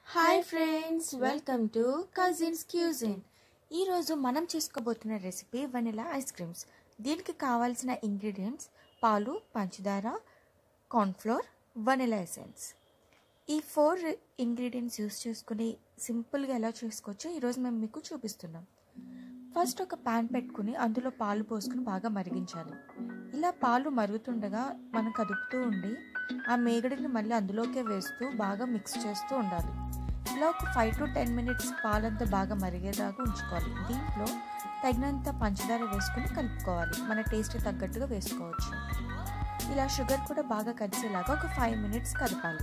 Hi friends, welcome to cousins cuisine. ఈరోజు మనం చేసుకోబోతున్న రెసిపీ వెనిలా ఐస్ క్రీమ్స్. దీనికి కావాల్సిన ఇంగ్రీడియంట్స్ పాలు, పంచదార, కార్న్ఫ్లోర్, వెనిలా ఎసెన్స్. ఈ 4 ఇంగ్రీడియంట్స్ యూస్ చేసుకుని సింపుల్గా ఎలా చేసుకోవచ్చో ఈరోజు మేము మీకు చూపిస్తున్నాం. ఫస్ట్ ఒక ప్యాన్ పెట్టుకుని అందులో పాలు పోసుకుని బాగా మరిగించాలి. ఇలా పాలు మరుగుతుండగా మనం కదుపుతూ ఉండి ఆ మేగడిని మళ్ళీ అందులోకే వేస్తూ బాగా మిక్స్ చేస్తూ ఉండాలి. ఇలా ఒక 5 to 10 minutes పాలంతా బాగా మరిగేదాకా ఉంచుకోవాలి. దీంట్లో తగినంత పంచదార వేసుకుని కలుపుకోవాలి. మన టేస్ట్ తగ్గట్టుగా వేసుకోవచ్చు. ఇలా షుగర్ కూడా బాగా కలిసేలాగా ఒక 5 minutes కదపాలి.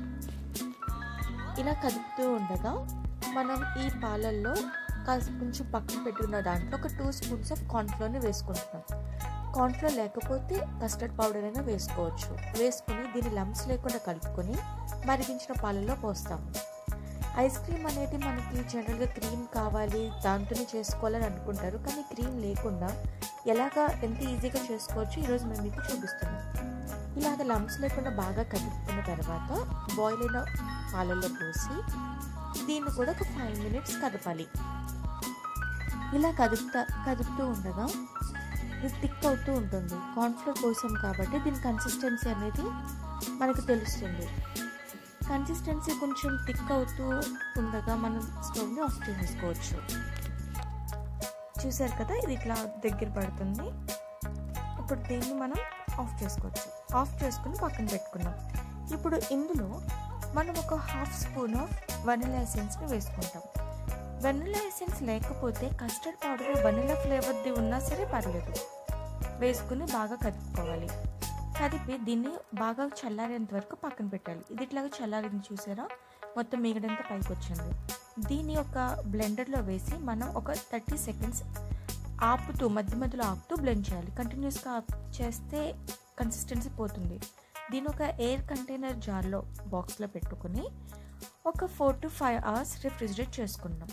ఇలా కదుపుతూ ఉండగా మనం ఈ పాలల్లో కొంచెం పక్కన పెట్టుకున్న దాంట్లో ఒక 2 spoons ఆఫ్ కార్న్ఫ్లోర్ని వేసుకుంటున్నాం. కార్న్ఫ్లోర్ లేకపోతే కస్టర్డ్ పౌడర్ అయినా వేసుకోవచ్చు. వేసుకుని దీన్ని లంప్స్ లేకుండా కలుపుకొని మరిగించిన పాలల్లో పోస్తాము. ఐస్ క్రీమ్ అనేది మనకి జనరల్గా క్రీమ్ కావాలి, దాంతోనే చేసుకోవాలని అనుకుంటారు. కానీ క్రీమ్ లేకుండా ఎంత ఈజీగా చేసుకోవచ్చు ఈరోజు మేము మీకు చూపిస్తున్నాం. ఇలాగ లంప్స్ లేకుండా బాగా కలుపుకున్న తర్వాత బాయిల్ అయిన పాలల్లో పోసి దీన్ని కూడా ఒక 5 minutes కదపాలి. ఇలా కదుపుతూ ఉండగా ఇది థిక్ అవుతూ ఉంటుంది. కార్న్ఫ్లోర్ పోసాం కాబట్టి దీని కన్సిస్టెన్సీ అనేది మనకు తెలుస్తుంది. కన్సిస్టెన్సీ కొంచెం థిక్ అవుతూ ఉండగా మనం స్టవ్ని ఆఫ్ చేసుకోవచ్చు. చూసారు కదా, ఇది ఇట్లా దగ్గర పడుతుంది. ఇప్పుడు దీన్ని మనం ఆఫ్ చేసుకోవచ్చు. ఆఫ్ చేసుకుని పక్కన పెట్టుకున్నాం. ఇప్పుడు ఇందులో మనం ఒక 1/2 spoon ఆఫ్ వెనిలా ఎసెన్స్ని వేసుకుంటాం. వెనిలా ఎసెన్స్ లేకపోతే కస్టర్డ్ పౌడర్ వెనిలా ఫ్లేవర్ది ఉన్నా సరే పర్లేదు. వేసుకుని బాగా కదుపుకోవాలి. కదిపి దీన్ని బాగా చల్లారేంత వరకు పక్కన పెట్టాలి. ఇది ఇట్లాగా చల్లారింది చూసారా, మొత్తం మిగడంతా పైకి వచ్చింది. దీన్ని ఒక బ్లెండర్లో వేసి మనం ఒక 30 seconds మధ్యలో ఆపుతూ బ్లెండ్ చేయాలి. కంటిన్యూస్గా చేస్తే కన్సిస్టెన్సీ పోతుంది. దీన్ని ఒక ఎయిర్ కంటైనర్ జార్లో బాక్స్లో పెట్టుకుని ఒక 4 to 5 hours రిఫ్రిజిరేట్ చేసుకున్నాం.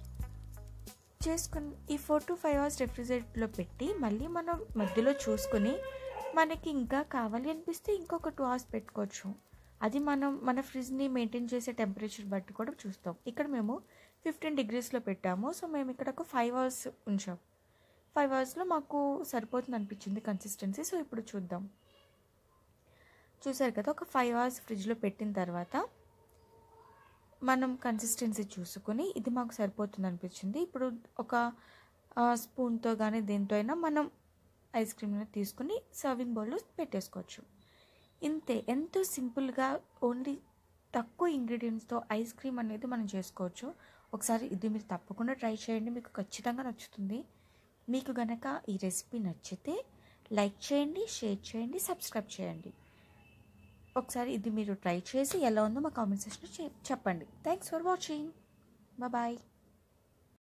ఈ 4 to 5 hours రిఫ్రిజిరేటర్లో పెట్టి మళ్ళీ మనం మధ్యలో చూసుకొని మనకి ఇంకా కావాలి అనిపిస్తే ఇంకొక 2 hours పెట్టుకోవచ్చు. అది మన ఫ్రిడ్జ్ని మెయింటైన్ చేసే టెంపరేచర్ బట్టి కూడా చూస్తాం. ఇక్కడ మేము 15 degreesలో పెట్టాము. సో మేము ఇక్కడ ఒక 5 hours ఉంచాం. 5 hoursలో మాకు సరిపోతుంది అనిపించింది కన్సిస్టెన్సీ. సో ఇప్పుడు చూద్దాం. చూసారు కదా, ఒక 5 hours ఫ్రిడ్జ్లో పెట్టిన తర్వాత మనం కన్సిస్టెన్సీ చూసుకొని ఇది మాకు సరిపోతుంది అనిపించింది. ఇప్పుడు ఒక స్పూన్తో కానీ దేంతో అయినా మనం ఐస్ క్రీమ్ని తీసుకుని సర్వింగ్ బౌల్లో పెట్టేసుకోవచ్చు. ఇంతే, ఎంతో సింపుల్గా ఓన్లీ తక్కువ ఇంగ్రీడియంట్స్తో ఐస్ క్రీమ్ అనేది మనం చేసుకోవచ్చు. ఒకసారి ఇది మీరు తప్పకుండా ట్రై చేయండి, మీకు ఖచ్చితంగా నచ్చుతుంది. మీకు గనక ఈ రెసిపీ నచ్చితే లైక్ చేయండి, షేర్ చేయండి, సబ్స్క్రైబ్ చేయండి. ఒకసారి ఇది మీరు ట్రై చేసి ఎలా ఉందో మా కామెంట్ సెక్షన్లో చెప్పండి. Thanks for watching. బాయ్.